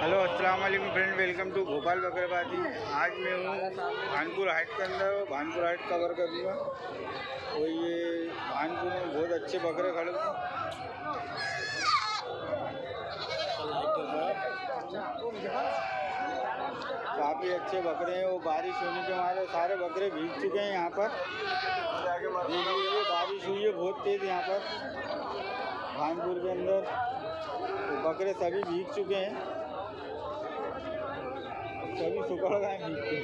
Hello अस्सलाम वालेकुम friend, welcome to Bhopal Bakrebaazi. आज मैं हूँ भानपुर हाइट के अंदर। भानपुर हाइट कवर करूँगा। तो ये भानपुर में बहुत अच्छे बकरे खड़े हैं, काफ़ी अच्छे बकरे हैं। वो बारिश होने के मारे सारे बकरे भीग चुके हैं। यहाँ पर देखिए बारिश हुई है बहुत तेज़ यहाँ पर भानपुर के अंदर। तो बकरे सभी भीग चुके हैं, सभी सुखड़ गए भीग के।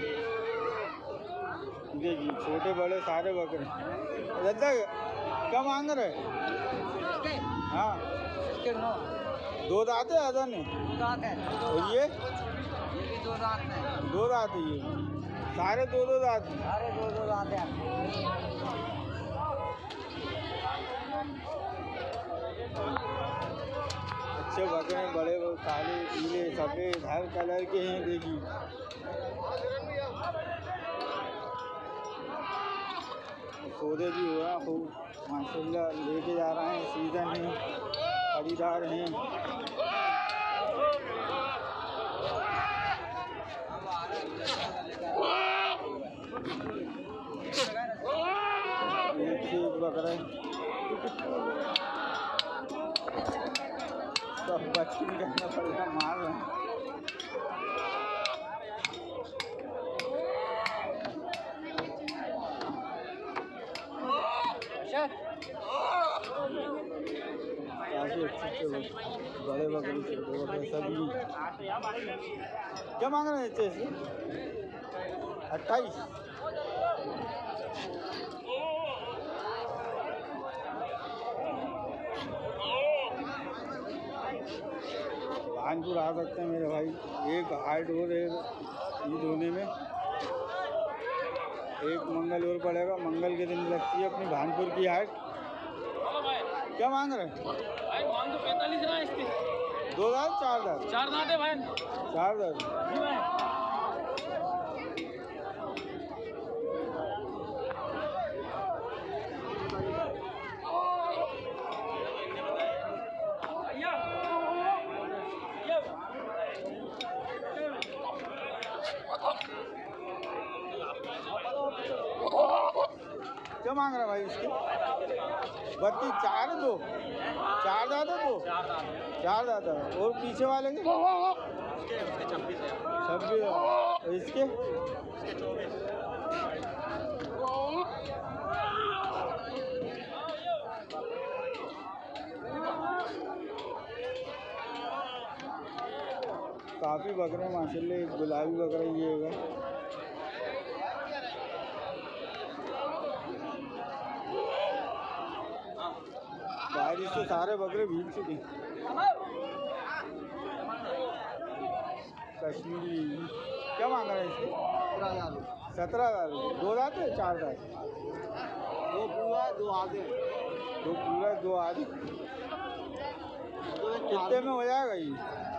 देखिए छोटे बड़े सारे बकरे। दादा क्या मांग रहे? हाँ दो दांत है अदा ने। और ये भी दो दांत है। दो दांत है। ये सारे दो दांत हैं। सारे दो दांत हैं। अच्छे बकरे बड़े काले पीले सफ़ेद हर कलर के हैं। देखिए सौदे भी हो रहा खूब माशाल्लाह, लेके जा रहे हैं। सीजन है, खरीदार हैं। एक से एक बकरा सब बच्ची करना पड़ेगा, मार रहे हैं। काफ़ी अच्छे बड़े बकरे छोटे बकरे सभी। क्या मांग रहे हैं? 28। भानपुर आ सकते हैं मेरे भाई। एक हाइट और एक ईद होने में एक मंगल और पड़ेगा। मंगल के दिन लगती है अपनी भानपुर की हाइट। क्या मांग रहे हैं? भाई मांग तो 45 रहा है इसकी। दो दांत चार दांत? चार दांत है भाई। चार दांत। क्या मांग रहा है भाई इसके? 32। चार दो चार दादा दो चार दादा। और पीछे वाले के 26। और इसके काफ़ी बकरे माशाल्लाह। एक गुलाबी बकरा ये होगा। बारिश से सारे बकरे भीग चुके हैं। कश्मीरी क्या मांग रहे हैं इसके? 17,000। दो दांत है चार दांत? दो पूरा दो आधे। दो पूरा दो आधे। कितने में हो जाएगा ये?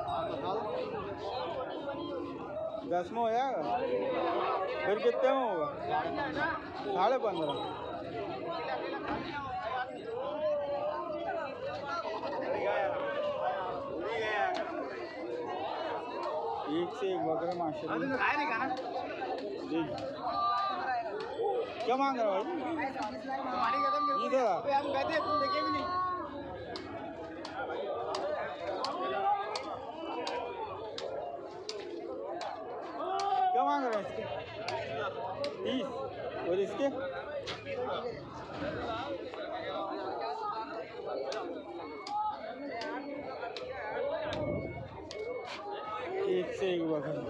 10 में हो जाएगा। फिर कितने में होगा? 15.5। एक से एक बकरा माशाल्लाह। जी क्या मांग रहा है भाई? इधर क्या मांग रहे हैं इसके? 30। और इसके? एक से एक बकरा।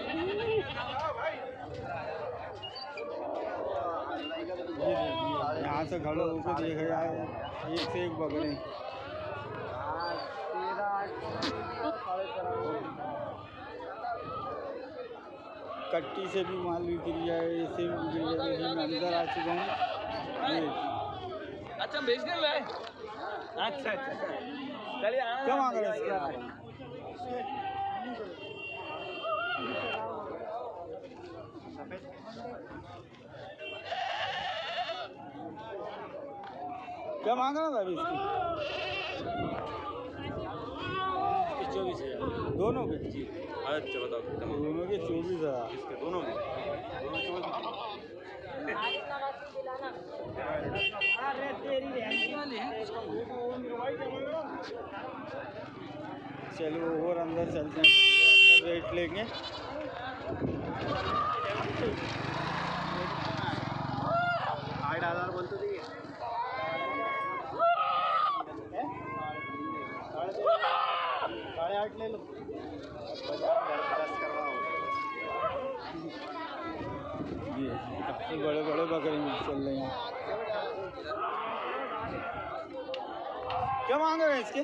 यहाँ से खड़े होकर देखा जाए एक से एक बकरे। कट्टी से भी माल बिक्री है, ऐसे भी बिक्री है। देखिए मैं अंदर आ चुका हूँ। अच्छा बेचने में आए। अच्छा चलिए। क्या मांग रहे हैं इसके? क्या मांग रहा था अभी इसकी? 24,000 दोनों के? जी। अच्छा बताओ कितना मांगा? दोनों के 24,000। इसके दोनों के 24,000। चलो और अंदर चलते हैं, अंदर रेट लेंगे। 8,000 बोलते थे। 8.5 ले लो। ये काफी बड़े बड़े बकरे चल रहे हैं। क्या मांग रहे हैं इसके?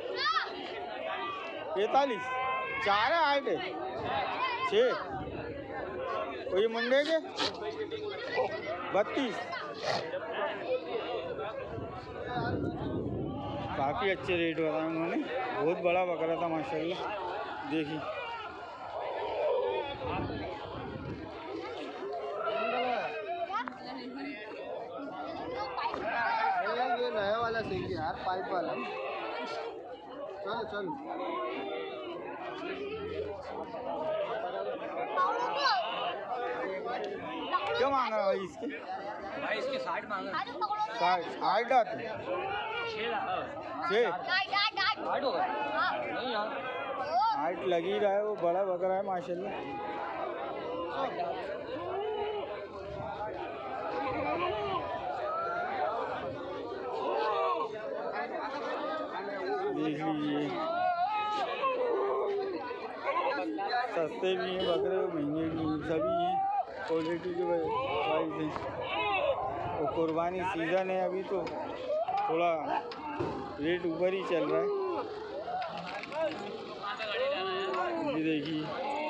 45। 4 है 8 है 6। और ये मुंडे के 32। काफ़ी अच्छे रेट बताए उन्होंने। बहुत बड़ा बकरा था माशाल्लाह। देखिए ये नया वाला सही है यार, पाइप वाला। चल चल क्या मांग रहा भाई इसके? भाई इसके 60 मांगा। 60। 8 आते 6 8 होगा नहीं यार। 8 लग ही रहा है। वो बड़ा बकरा है माशाल्लाह। देख लीजिए, सस्ते भी हैं बकरे, महंगे भी हैं, सभी हैं क्वालिटी के वाइज हैं। और कुर्बानी सीज़न है अभी तो थोड़ा रेट ऊपर ही चल रहा है। ये देखिए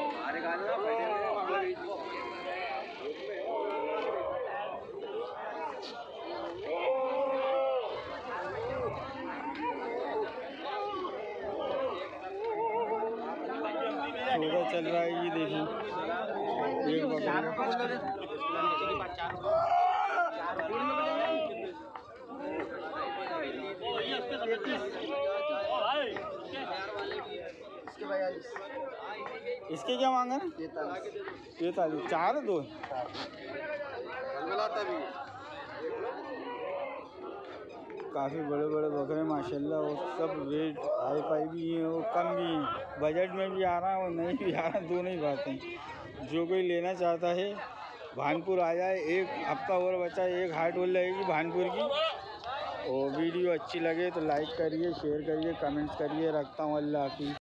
थोड़ा चल रहा है। ये देखिए एक बकरा इसके क्या मांगा ना? 43। 4 2 काफ़ी बड़े बड़े बकरे माशाल्लाह। और सब रेट हाई फाई भी हैं और कम भी हैं। बजट में भी आ रहा है और नहीं भी आ रहा, दोनों ही बातें। जो कोई लेना चाहता है भानपुर आ जाए। एक हफ्ता और बचा, एक हाट और लगेगी भानपुर की। और वीडियो अच्छी लगे तो लाइक करिए, शेयर करिए, कमेंट्स करिए। रखता हूँ, अल्लाह हाफिज़।